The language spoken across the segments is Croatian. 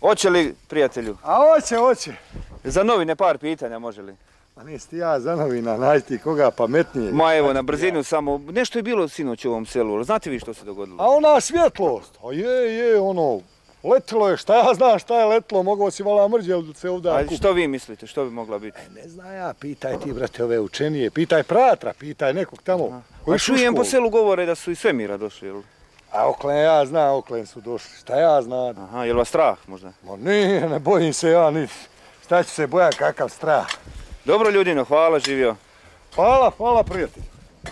Hoće li, prijatelju? A hoće. Za novine par pitanja, može li? Pa nisi ti ja za novina, nađi ti koga pametnije. Ma evo, na brzinu samo, nešto je bilo sinoć u ovom selu, znate vi što se dogodilo? A ona svjetlost, a letilo je, šta ja znam šta je letilo, mogao si vala mrđe se ovdje kupiti. A što vi mislite, što bi mogla biti? Ne znam ja, pitaj ti, brate, ove učenije, pitaj pratra, pitaj nekog tamo. A čujem po selu govore da su iz svemira došli, jel? A oklen ja znam, oklen su došli, šta ja znam. Aha, jel vas strah možda? Ma nije, ne bojim se ja ni, šta ću se bojati, kakav strah. Dobro ljudino, hvala, živio. Hvala prijatelj.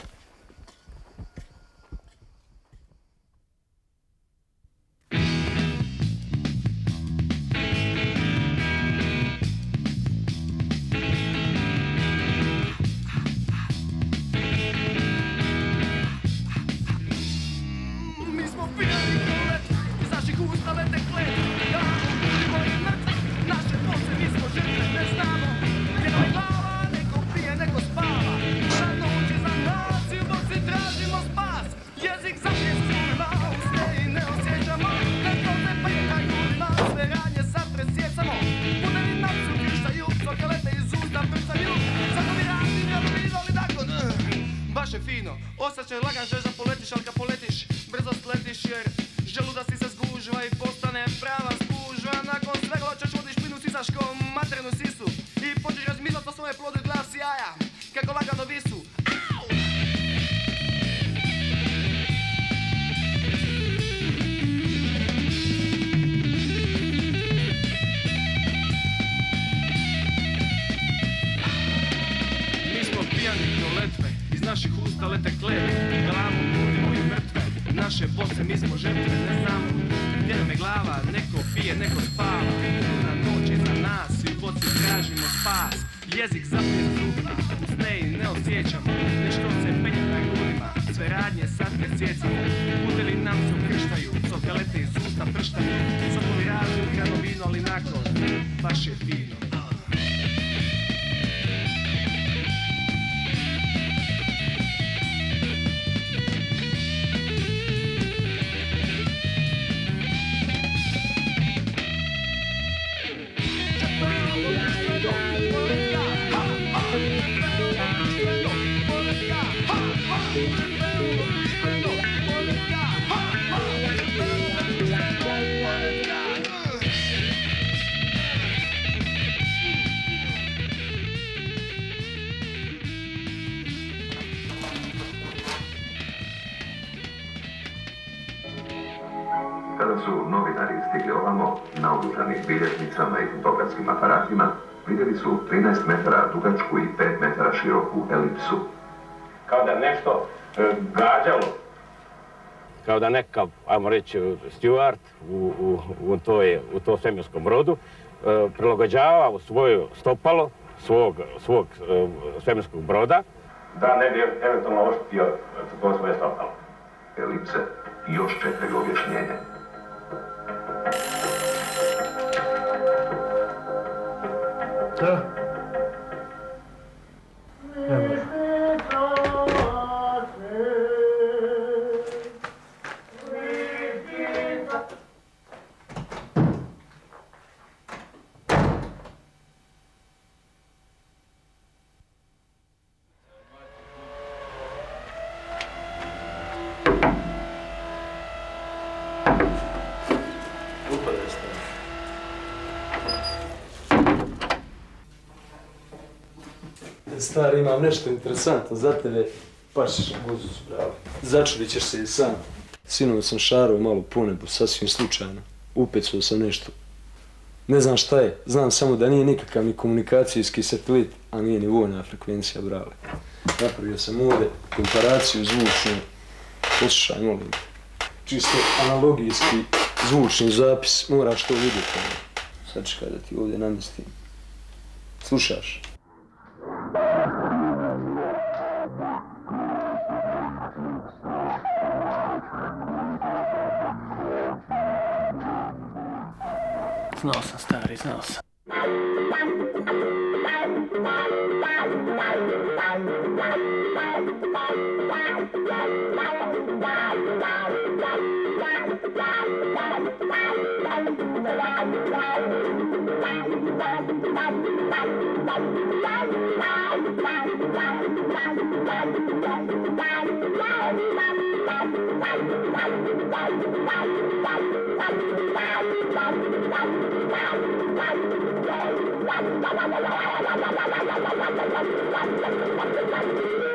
Osjećaj lagan žeža poletiš, ali kad poletiš, brzo sletiš jer želudac ti se zgužva i postane prava spužva. Nakon svega hoćeš vodiš plinu sisaš ko materinu sisu i počeš razmišljati o svoje plodu i glav sjaja, kako lagano visu. Mi smo pijani do letve, iz naših usta lete kleve, glavom budimo i mrtve, naše boce, mi smo žrtve, ne znamo gdje nam je glava, neko pije, neko spava, na noć iza nas i u boci tražimo spas, jezik zapije zuba, usne i ne osjećamo, nešto se penje na grudima, sve radnje sad presjecamo, puteli nam se ukrštaju, soke lete iz usta prštaju, sokovi ražu granovino, ali nakon, baš je fino. Kada su novinari stigli ovamo, naoružani bilježnicama i fotografskim aparatima, vidjeli su 13 metara dugačku i 5 metara široku elipsu. Kao da nešto gađalo, kao da nekav, ajmo reći, steward u tom svemirskom brodu prilagođavao svoje stopalo svog svemirskog broda da ne bi eventualno oštetio to svoje stopalo. Elipse još čekaju objašnjenje. Da? Ne može. Stari, imam nešto interesantno za tebe, pa ćeš guzu bravo. Začudit ćeš se i sam. Sinoć sam šarao malo po nebu, sasvim slučajno. Upecao sam nešto. Ne znam šta je, znam samo da nije nikakav ni komunikacijski satelit, a nije ni vojna frekvencija, brale. Napravio sam ovdje komparaciju zvučnu. Poslušaj, molim. Čisto analogijski zvučni zapis, moraš to vidjeti. Sad čekaj da ti ovdje namestim. Slušaš? Znao sam, stari, znao sam. Thank you.